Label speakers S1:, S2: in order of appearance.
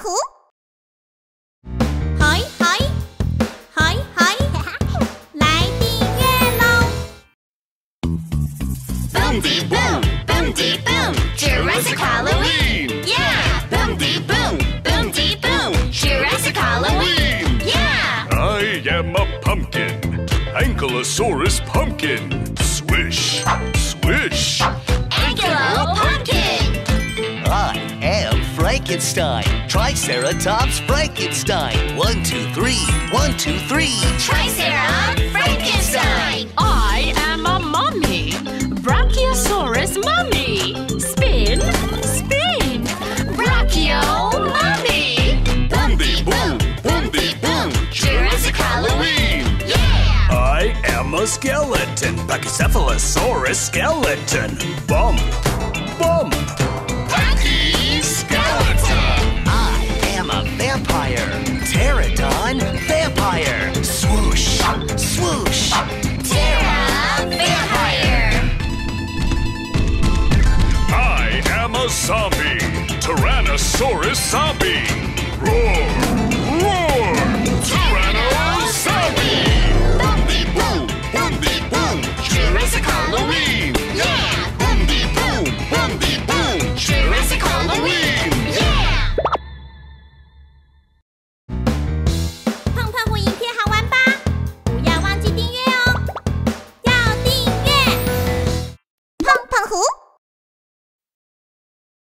S1: 虎。嗨嗨嗨嗨，来订阅喽
S2: Boom de boom, boom de boom, Jurassic Halloween! Yeah! Boom de boom, boom de boom, Jurassic Halloween! Yeah!
S3: I am a pumpkin, Ankylosaurus pumpkin. Swish, swish.
S2: Ankylo pumpkin!
S4: I am Frankenstein, Triceratops Frankenstein. 1, 2, 3, 1, 2, 3.
S2: Triceratops Frankenstein!
S5: I am a mummy, Brachiosaurus mummy. Spin, spin, Brachio mummy.
S2: Boom de boom, boom de boom, Jurassic Halloween! Yeah!
S3: I am a skeleton, Pachycephalosaurus skeleton. Bump, bump.
S2: Skeleton!
S4: I am a vampire, Pterodon vampire. Swoosh, swoosh.
S2: Terra Vampire!
S3: I am a zombie, Tyrannosaurus zombie. Roar,